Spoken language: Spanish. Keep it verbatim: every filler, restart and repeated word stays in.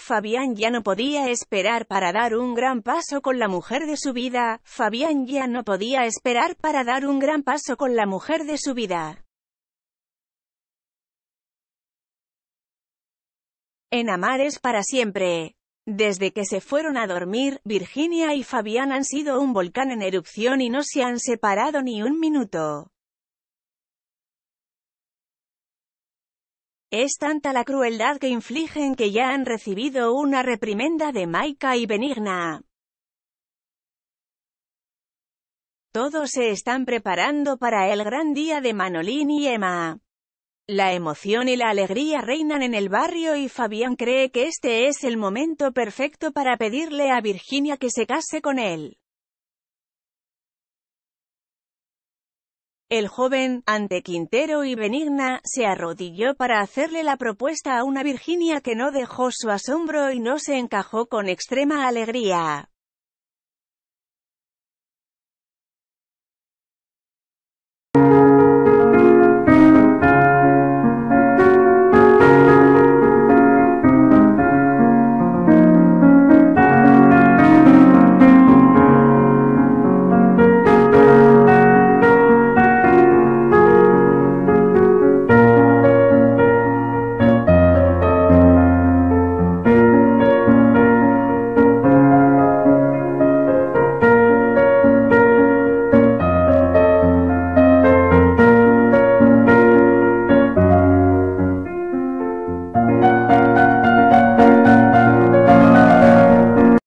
Fabián ya no podía esperar para dar un gran paso con la mujer de su vida. Fabián ya no podía esperar para dar un gran paso con la mujer de su vida. En Amar es para siempre. Desde que se fueron a dormir, Virginia y Fabián han sido un volcán en erupción y no se han separado ni un minuto. Es tanta la crueldad que infligen que ya han recibido una reprimenda de Maika y Benigna. Todos se están preparando para el gran día de Manolín y Emma. La emoción y la alegría reinan en el barrio y Fabián cree que este es el momento perfecto para pedirle a Virginia que se case con él. El joven, ante Quintero y Benigna, se arrodilló para hacerle la propuesta a una Virginia que no dejó su asombro y no se encajó con extrema alegría.